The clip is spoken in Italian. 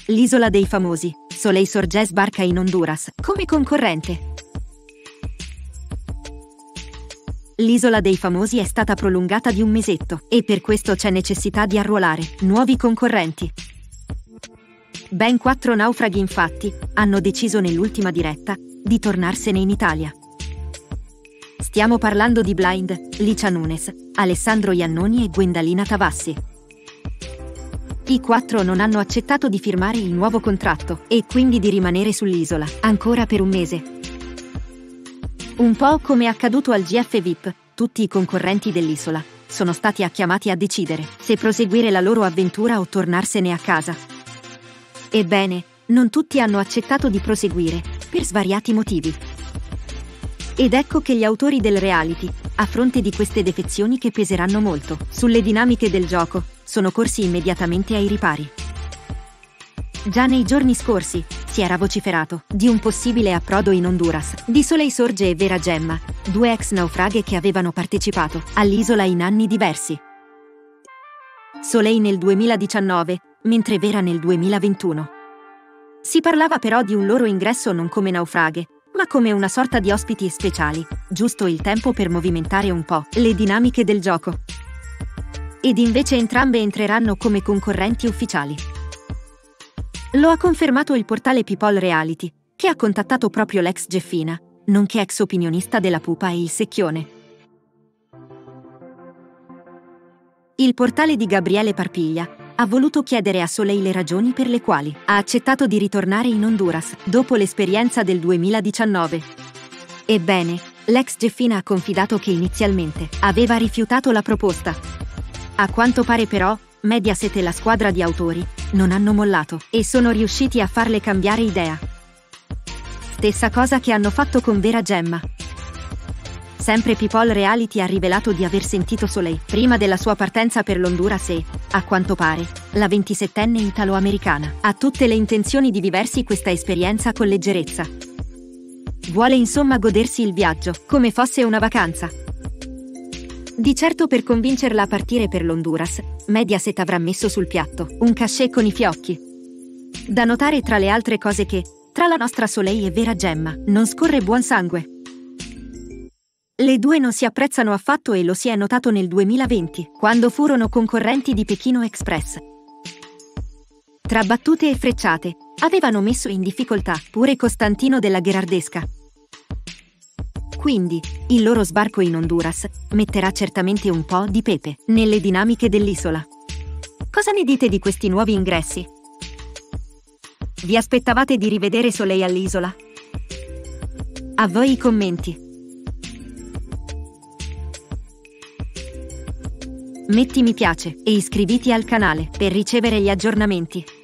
L'isola dei famosi, Soleil Sorge sbarca in Honduras, come concorrente. L'isola dei famosi è stata prolungata di un mesetto, e per questo c'è necessità di arruolare nuovi concorrenti. Ben 4 naufraghi infatti hanno deciso nell'ultima diretta di tornarsene in Italia. Stiamo parlando di Blind, Licia Nunes, Alessandro Iannoni e Gwendalina Tavassi. I 4 non hanno accettato di firmare il nuovo contratto e quindi di rimanere sull'isola ancora per un mese. Un po' come è accaduto al GF VIP, tutti i concorrenti dell'isola sono stati chiamati a decidere se proseguire la loro avventura o tornarsene a casa. Ebbene, non tutti hanno accettato di proseguire, per svariati motivi. Ed ecco che gli autori del reality, a fronte di queste defezioni che peseranno molto sulle dinamiche del gioco, sono corsi immediatamente ai ripari. Già nei giorni scorsi si era vociferato di un possibile approdo in Honduras di Soleil Sorge e Vera Gemma, 2 ex naufraghe che avevano partecipato all'isola in anni diversi. Soleil nel 2019, mentre Vera nel 2021. Si parlava però di un loro ingresso non come naufraghe, ma come una sorta di ospiti speciali, giusto il tempo per movimentare un po' le dinamiche del gioco. Ed invece entrambe entreranno come concorrenti ufficiali. Lo ha confermato il portale People Reality, che ha contattato proprio l'ex Geffina, nonché ex opinionista della Pupa e il Secchione. Il portale di Gabriele Parpiglia ha voluto chiedere a Soleil le ragioni per le quali ha accettato di ritornare in Honduras dopo l'esperienza del 2019. Ebbene, l'ex Geffina ha confidato che inizialmente aveva rifiutato la proposta. A quanto pare però, Mediaset e la squadra di autori non hanno mollato e sono riusciti a farle cambiare idea. Stessa cosa che hanno fatto con Vera Gemma. Sempre People Reality ha rivelato di aver sentito Soleil prima della sua partenza per l'Honduras e, a quanto pare, la 27enne italo-americana ha tutte le intenzioni di viversi questa esperienza con leggerezza. Vuole insomma godersi il viaggio, come fosse una vacanza. Di certo per convincerla a partire per l'Honduras, Mediaset avrà messo sul piatto un cachet con i fiocchi. Da notare tra le altre cose che, tra la nostra Soleil e Vera Gemma, non scorre buon sangue. Le due non si apprezzano affatto e lo si è notato nel 2020, quando furono concorrenti di Pechino Express. Tra battute e frecciate, avevano messo in difficoltà pure Costantino della Gherardesca. Quindi, il loro sbarco in Honduras metterà certamente un po' di pepe nelle dinamiche dell'isola. Cosa ne dite di questi nuovi ingressi? Vi aspettavate di rivedere Soleil all'isola? A voi i commenti. Metti mi piace e iscriviti al canale per ricevere gli aggiornamenti.